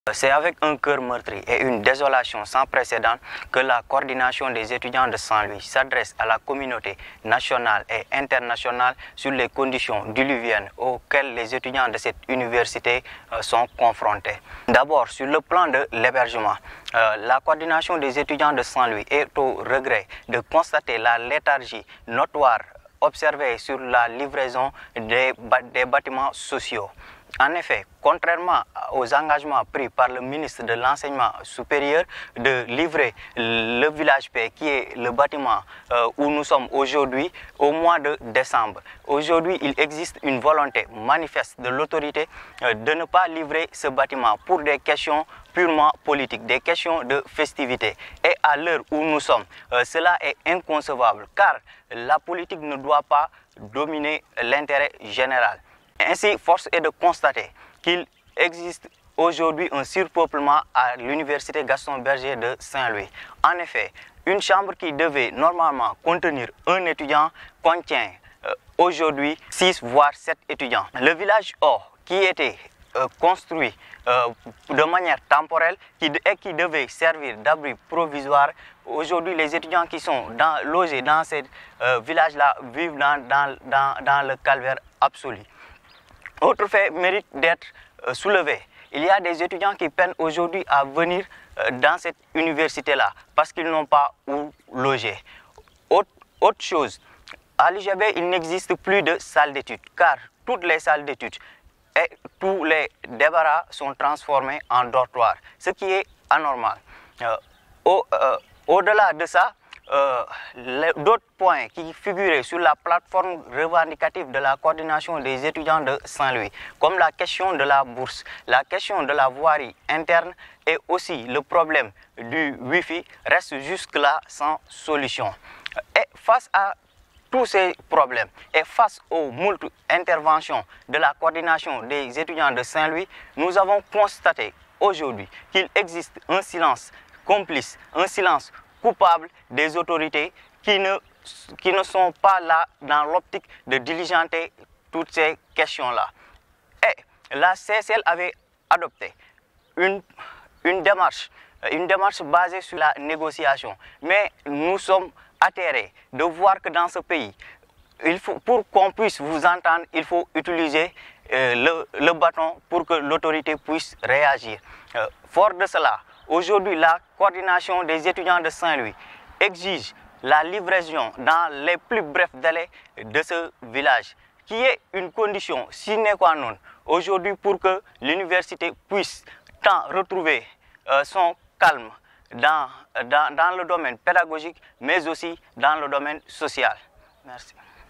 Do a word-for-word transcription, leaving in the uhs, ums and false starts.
C'est avec un cœur meurtri et une désolation sans précédent que la coordination des étudiants de Saint-Louis s'adresse à la communauté nationale et internationale sur les conditions diluviennes auxquelles les étudiants de cette université euh, sont confrontés. D'abord, sur le plan de l'hébergement, euh, la coordination des étudiants de Saint-Louis est au regret de constater la léthargie notoire observée sur la livraison des, des bâtiments sociaux. En effet, contrairement aux engagements pris par le ministre de l'Enseignement supérieur de livrer le village paix, qui est le bâtiment euh, où nous sommes aujourd'hui, au mois de décembre, aujourd'hui il existe une volonté manifeste de l'autorité euh, de ne pas livrer ce bâtiment pour des questions purement politiques, des questions de festivité. Et à l'heure où nous sommes, euh, cela est inconcevable car la politique ne doit pas dominer l'intérêt général. Ainsi, force est de constater qu'il existe aujourd'hui un surpeuplement à l'université Gaston Berger de Saint-Louis. En effet, une chambre qui devait normalement contenir un étudiant contient euh, aujourd'hui six voire sept étudiants. Le village O, qui était euh, construit euh, de manière temporelle qui, et qui devait servir d'abri provisoire, aujourd'hui les étudiants qui sont dans, logés dans ce euh, village-là vivent dans, dans, dans, dans le calvaire absolu. Autre fait mérite d'être euh, soulevé. Il y a des étudiants qui peinent aujourd'hui à venir euh, dans cette université-là parce qu'ils n'ont pas où loger. Autre, autre chose, à l'U G B, il n'existe plus de salle d'études car toutes les salles d'études et tous les débarras sont transformés en dortoirs, ce qui est anormal. Euh, au, euh, au-delà de ça, Euh, d'autres points qui figuraient sur la plateforme revendicative de la coordination des étudiants de Saint-Louis, comme la question de la bourse, la question de la voirie interne et aussi le problème du Wi-Fi, restent jusque-là sans solution. Et face à tous ces problèmes et face aux multiples interventions de la coordination des étudiants de Saint-Louis, nous avons constaté aujourd'hui qu'il existe un silence complice, un silence coupables des autorités qui ne, qui ne sont pas là dans l'optique de diligenter toutes ces questions-là. Et la C S L avait adopté une, une, démarche, une démarche basée sur la négociation. Mais nous sommes atterrés de voir que dans ce pays, il faut, pour qu'on puisse vous entendre, il faut utiliser euh, le, le bâton pour que l'autorité puisse réagir. Euh, fort de cela, aujourd'hui, la coordination des étudiants de Saint-Louis exige la livraison dans les plus brefs délais de ce village, qui est une condition sine qua non aujourd'hui pour que l'université puisse tant retrouver euh, son calme dans, dans, dans le domaine pédagogique, mais aussi dans le domaine social. Merci.